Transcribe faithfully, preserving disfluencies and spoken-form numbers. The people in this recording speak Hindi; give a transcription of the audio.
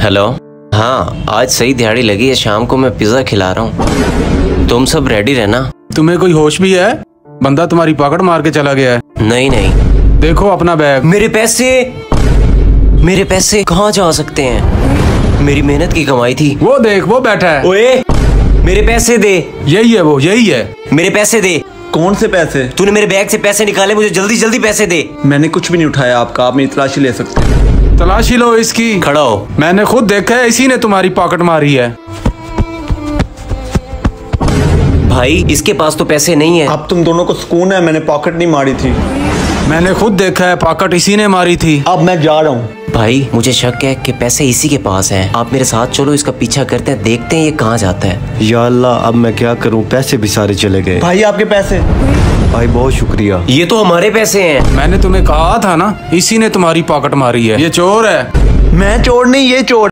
हेलो। हाँ, आज सही दिहाड़ी लगी है, शाम को मैं पिज्जा खिला रहा हूँ, तुम सब रेडी रहना। तुम्हें कोई होश भी है? बंदा तुम्हारी पकड़ मार के चला गया है। नहीं नहीं। देखो अपना बैग। मेरे पैसे, मेरे पैसे कहाँ जा सकते हैं? मेरी मेहनत की कमाई थी। वो देख, वो बैठा है। ओए, मेरे पैसे दे। यही है वो, यही है। मेरे पैसे दे। कौन से पैसे? तूने मेरे बैग से पैसे निकाले, मुझे जल्दी जल्दी पैसे दे। मैंने कुछ भी नहीं उठाया आपका, आप मेरी तलाशी ले सकते हैं। तलाशी लो इसकी। खड़ा हो। मैंने खुद देखा है, इसी ने तुम्हारी पॉकेट मारी है। भाई इसके पास तो पैसे नहीं है। अब तुम दोनों को सुकून है, मैंने पॉकेट नहीं मारी थी। मैंने खुद देखा है, पॉकेट इसी ने मारी थी। अब मैं जा रहा हूँ। भाई मुझे शक है कि पैसे इसी के पास हैं। आप मेरे साथ चलो, इसका पीछा करते हैं, देखते हैं ये कहाँ जाता है। या अल्लाह, अब मैं क्या करूं, पैसे भी सारे चले गए। भाई आपके पैसे। भाई बहुत शुक्रिया। ये तो हमारे पैसे हैं। मैंने तुम्हें कहा था ना, इसी ने तुम्हारी पॉकेट मारी है। ये चोर है। मैं चोर नहीं, ये चोर।